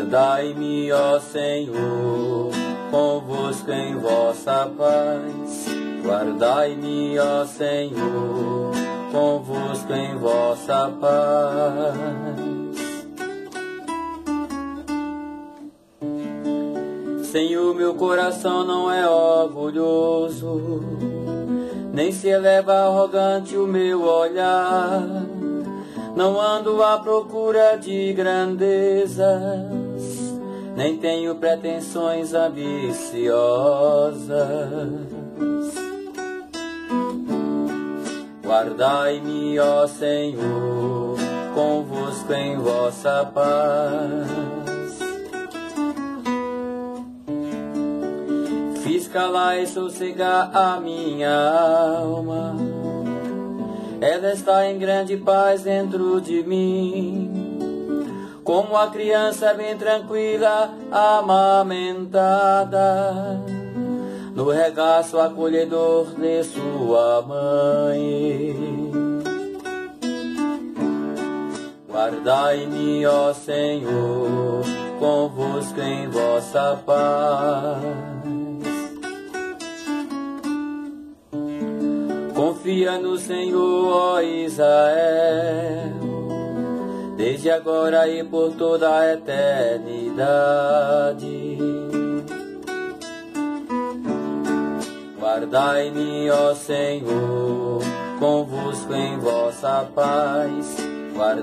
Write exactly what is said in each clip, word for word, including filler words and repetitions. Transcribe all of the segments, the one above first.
Guardai-me, ó Senhor, convosco em vossa paz. Guardai-me, ó Senhor, convosco em vossa paz. Senhor, meu coração não é orgulhoso, nem se eleva arrogante o meu olhar. Não ando à procura de grandezas, nem tenho pretensões ambiciosas. Guardai-me, ó Senhor, convosco em vossa paz. Fiz calar e sossegar a minha alma, ela está em grande paz dentro de mim, como a criança bem tranquila, amamentada, no regaço acolhedor de sua mãe. Guardai-me, ó Senhor, convosco em vossa paz. Confia no Senhor, ó Israel, desde agora e por toda a eternidade. Guardai-me, ó Senhor, convosco em vossa paz.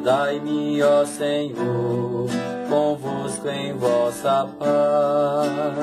Guardai-me, ó Senhor, convosco em vossa paz.